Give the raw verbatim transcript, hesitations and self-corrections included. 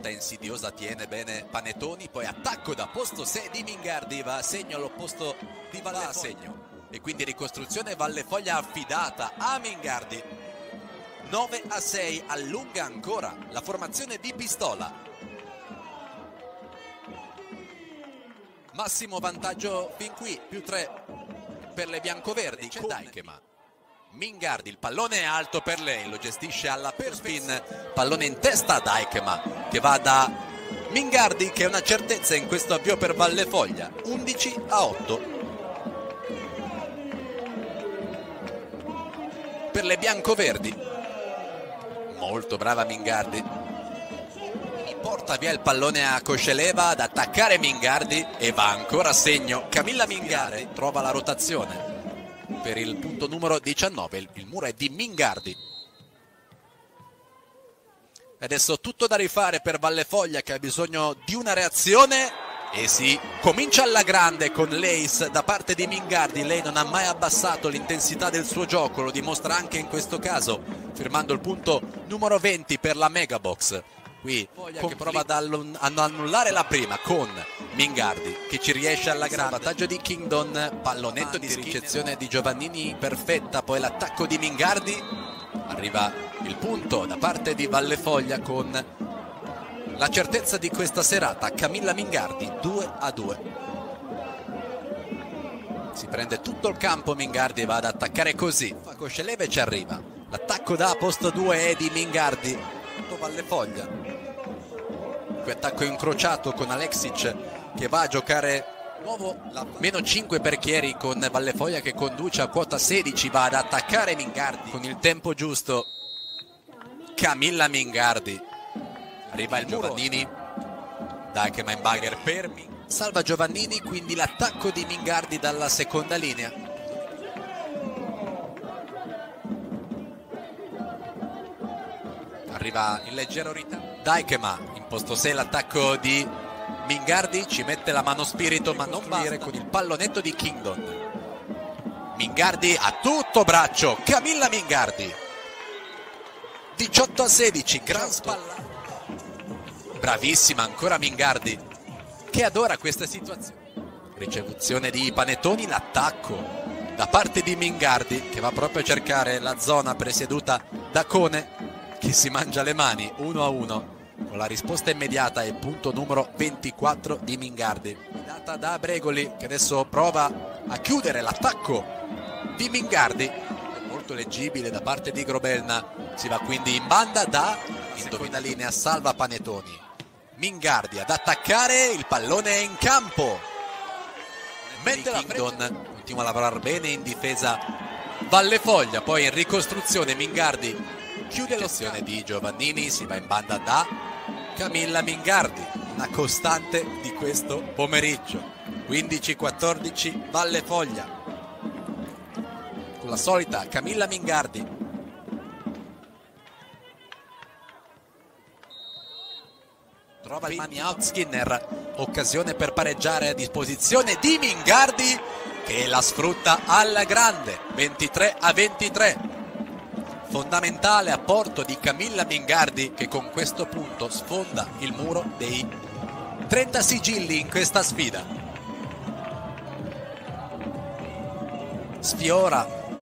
volta insidiosa tiene bene Panettoni, poi attacco da posto sei di Mingardi, va a segno all'opposto di Vallefoglia, segno. E quindi ricostruzione Vallefoglia affidata a Mingardi. nove a sei, allunga ancora la formazione di Pistola. Massimo vantaggio fin qui, più tre per le biancoverdi. C'è Dijkema. Mingardi, il pallone è alto per lei, lo gestisce alla perspin, pallone in testa a Dijkema che va da Mingardi, che è una certezza in questo avvio per Vallefoglia. Undici a otto per le biancoverdi. Molto brava Mingardi, porta via il pallone a Kosceleva, ad attaccare Mingardi e va ancora a segno. Camilla Mingardi trova la rotazione per il punto numero diciannove, il, il muro è di Mingardi. Adesso tutto da rifare per Vallefoglia, che ha bisogno di una reazione, e si comincia alla grande con l'ace da parte di Mingardi. Lei non ha mai abbassato l'intensità del suo gioco, lo dimostra anche in questo caso, firmando il punto numero venti per la Megabox. Qui che prova ad annullare la prima con Mingardi, che ci riesce alla grande. Vantaggio di Kingdon, pallonetto di ricezione di Giovannini perfetta, poi l'attacco di Mingardi, arriva il punto da parte di Vallefoglia con la certezza di questa serata. Camilla Mingardi, due a due. Si prende tutto il campo Mingardi e va ad attaccare così. Kosceleva e ci arriva. L'attacco da posto due è di Mingardi. Vallefoglia. Qui attacco incrociato con Aleksic che va a giocare nuovo la meno cinque per Chieri, con Vallefoglia che conduce a quota sedici, va ad attaccare Mingardi con il tempo giusto. Camilla Mingardi, arriva il Giovannini, Dijkema in bagger per Mingardi, salva Giovannini, quindi l'attacco di Mingardi dalla seconda linea. Arriva in leggero ritardo Dijkema, in posto sei l'attacco di Mingardi, ci mette la mano spirito ma non basta, con il pallonetto di Kingdon. Mingardi a tutto braccio, Camilla Mingardi, diciotto a sedici, gran spalla. Bravissima ancora Mingardi, che adora queste situazioni. Ricevuzione di Panettoni, l'attacco da parte di Mingardi che va proprio a cercare la zona presieduta da Cone, che si mangia le mani. Uno a uno con la risposta immediata e punto numero ventiquattro di Mingardi, data da Bregoli, che adesso prova a chiudere l'attacco di Mingardi, molto leggibile da parte di Grobelna. Si va quindi in banda da indovina linea, salva Panettoni. Mingardi ad attaccare, il pallone è in campo, mette la Kingdon, continua a lavorare bene in difesa Vallefoglia, poi in ricostruzione Mingardi chiude l'azione di Giovannini, si va in banda da Camilla Mingardi, una costante di questo pomeriggio. quindici a quattordici Vallefoglia con la solita Camilla Mingardi. Trova il mani out Skinner, occasione per pareggiare a disposizione di Mingardi che la sfrutta alla grande. Ventitré a ventitré. Fondamentale apporto di Camilla Mingardi, che con questo punto sfonda il muro dei trenta sigilli in questa sfida. Sfiora